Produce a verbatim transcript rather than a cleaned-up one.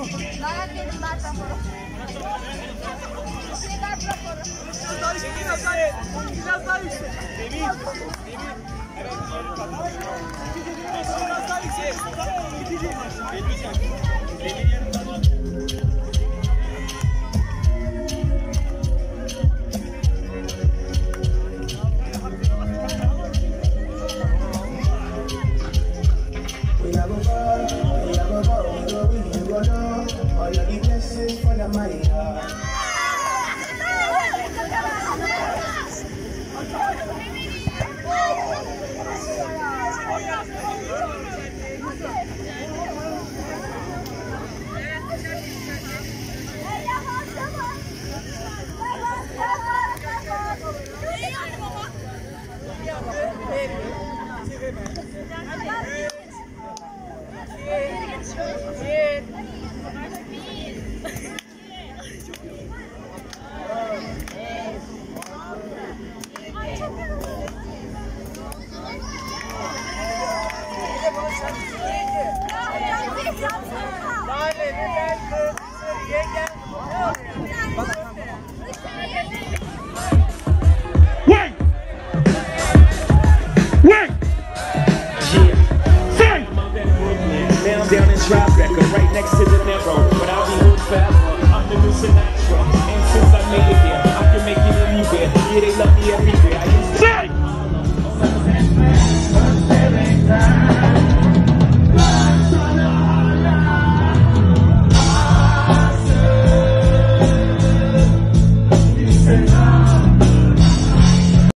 Dayak yedim ben raporu. Şeyler raporu. Biraz daha yüksek, biraz daha yüksek. Biraz daha yüksek. Demir. Demir. Evet. Biraz daha yüksek. Gideceğim. Demir yanımda var. Down in Tribeca, right next to the narrow, but I'll be hood forever. I'm the new Sinatra, and since I made it here, I can make it anywhere. Yeah, they love me every